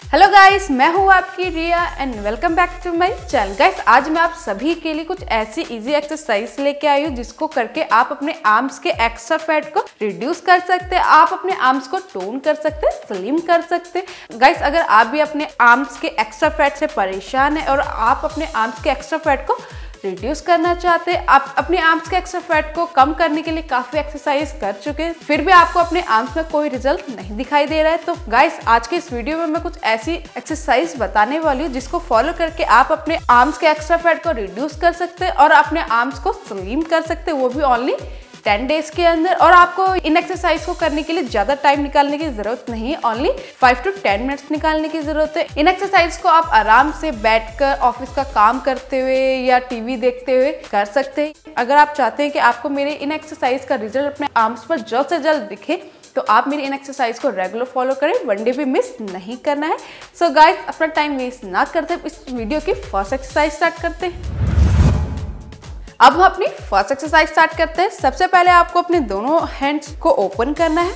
Hello guys, मैं हूँ आपकी Riya and welcome back to my channel. Guys, आज मैं आप सभी के लिए कुछ ऐसी इजी एक्सरसाइज लेके आई हूँ जिसको करके आप अपने आर्म्स के एक्स्ट्रा फैट को रिड्यूस कर सकते हैं, आप अपने आर्म्स को टोन कर सकते हैं, स्लिम कर सकते हैं। गाइस, अगर आप भी अपने आर्म्स के एक्स्ट्रा फैट से परेशान है और आप अपने आर्म्स के एक्स्ट्रा फैट को रिड्यूस करना चाहते हैं, आप अपने आर्म्स के एक्स्ट्रा फैट को कम करने के लिए काफी एक्सरसाइज कर चुके हैं, फिर भी आपको अपने आर्म्स में कोई रिजल्ट नहीं दिखाई दे रहा है, तो गाइस आज के इस वीडियो में मैं कुछ ऐसी एक्सरसाइज बताने वाली हूँ जिसको फॉलो करके आप अपने आर्म्स के एक्स्ट्रा फैट को रिड्यूस कर सकते हैं और अपने आर्म्स को स्लिम कर सकते हैं, वो भी ओनली 10 डेज के अंदर। और आपको इन एक्सरसाइज को करने के लिए ज्यादा टाइम निकालने की जरूरत नहीं है, ओनली 5 to 10 मिनट्स निकालने की जरूरत है। इन एक्सरसाइज को आप आराम से बैठकर ऑफिस का काम करते हुए या टीवी देखते हुए कर सकते हैं। अगर आप चाहते हैं कि आपको मेरे इन एक्सरसाइज का रिजल्ट अपने आर्म्स पर जल्द से जल्द दिखे तो आप मेरी इन एक्सरसाइज को रेगुलर फॉलो करें, वन डे भी मिस नहीं करना है। सो गाइस, अपना टाइम वेस्ट ना करते इस वीडियो की फर्स्ट एक्सरसाइज स्टार्ट करते हैं। अब हम अपनी फर्स्ट एक्सरसाइज स्टार्ट करते हैं। सबसे पहले आपको अपने दोनों हैंड्स को ओपन करना है।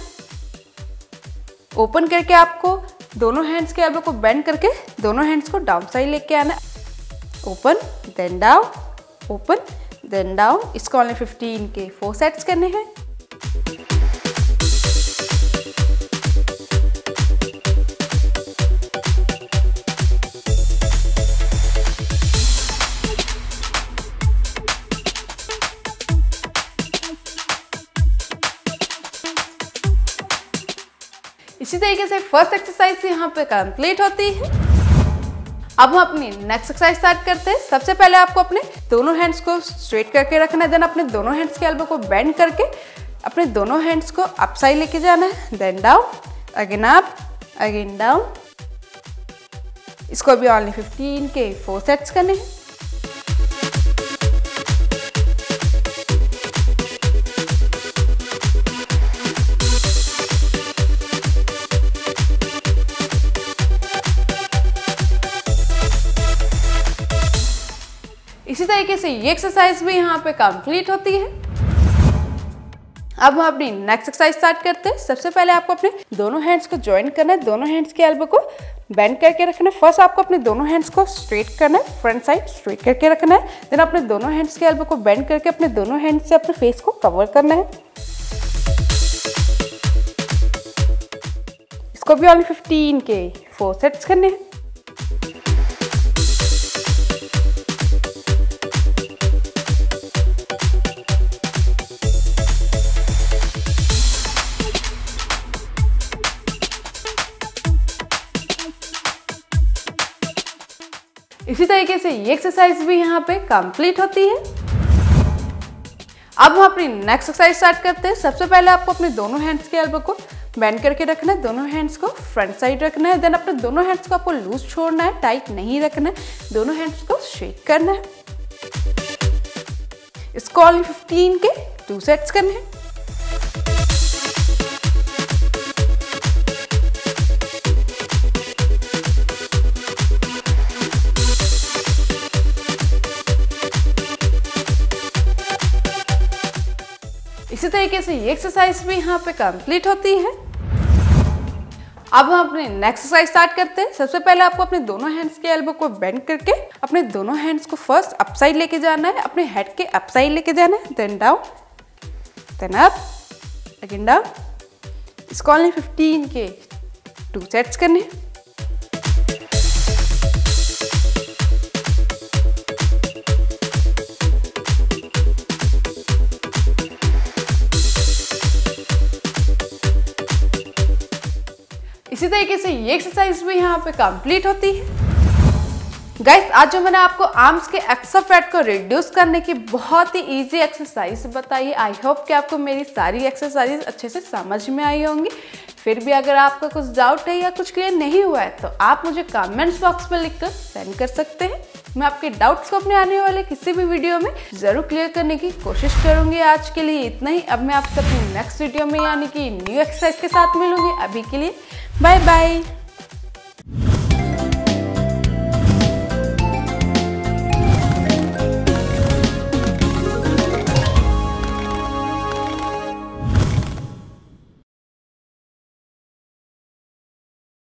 ओपन करके आपको दोनों हैंड्स के एल्बो को बेंड करके दोनों हैंड्स को डाउन साइड लेके आना है। Open then down, open then down. इसको ओनली 15 के 4 सेट्स करने हैं। इसी तरीके से फर्स्ट एक्सरसाइज यहाँ पे कंप्लीट होती है। अब हम अपनी नेक्स्ट एक्सरसाइज स्टार्ट करते हैं। सबसे पहले आपको अपने दोनों हैंड्स को स्ट्रेट करके रखना है, देन अपने दोनों हैंड्स के एल्बो को बेंड करके अपने दोनों हैंड्स को अप साइड लेके जाना है, then down, again up, again down. इसको भी ओनली 15 के 4 सेट्स करने हैं। इसी तरीके से ये एक्सरसाइज भी यहाँ पे कंप्लीट होती है। अब हम अपनी नेक्स्ट एक्सरसाइज स्टार्ट करते हैं। सबसे पहले आपको अपने दोनों हैंड्स को ज्वाइन करना है, दोनों हैंड्स के एल्बो को बेंड करके रखना है। फर्स्ट आपको अपने दोनों हैंड्स को स्ट्रेट करना है, फ्रंट साइड स्ट्रेट करके रखना है, देन अपने दोनों हैंड्स के एल्बो को बेंड करके अपने दोनों हैंड्स से अपने फेस को कवर करना है। इसको भी ओनली 15 के 4 सेट्स करने हैं। इसी तरीके से ये एक्सरसाइज भी यहाँ पे कंप्लीट होती है। अब हम अपनी नेक्स्ट एक्सरसाइज स्टार्ट करते हैं। सबसे पहले आपको अपने दोनों हैंड्स के एल्बो को बेंड करके रखना है, दोनों हैंड्स को फ्रंट साइड रखना है, देन अपने दोनों हैंड्स को आपको लूज छोड़ना है, टाइट नहीं रखना है, दोनों हैंड्स को शेक करना है। इसको ओनली 15 के 2 सेट्स करने हैं। इसी तरीके से ये एक्सरसाइज भी यहाँ पे कंप्लीट होती है। अब हम अपने नेक्स्ट एक्सरसाइज स्टार्ट करते हैं। सबसे पहले आपको अपने दोनों हैंड्स के एल्बो को बेंड करके अपने दोनों हैंड्स को फर्स्ट अप साइड लेके जाना है, अपने हेड के अप साइड लेके जाना है, then down, then up, again down. इसको ओनली 15 के 2 सेट्स करने हैं। इसी तरीके से ये एक्सरसाइज भी यहाँ पे कंप्लीट होती है। गाइस, आज जो मैंने आपको आर्म्स के एक्स्ट्रा फैट को रिड्यूस करने की बहुत ही इजी एक्सरसाइज बताई है। आई होप कि आपको मेरी सारी एक्सरसाइज अच्छे से समझ में आई होंगी। फिर भी अगर आपका कुछ डाउट है या कुछ क्लियर नहीं हुआ है तो आप मुझे कमेंट्स बॉक्स में लिखकर सेंड कर सकते हैं। मैं आपके डाउट्स को अपने आने वाले किसी भी वीडियो में जरूर क्लियर करने की कोशिश करूंगी। आज के लिए इतना ही। अब मैं आपसे अपनी नेक्स्ट वीडियो में यानी कि न्यू एक्सरसाइज के साथ मिलूंगी। अभी के लिए बाय बाय।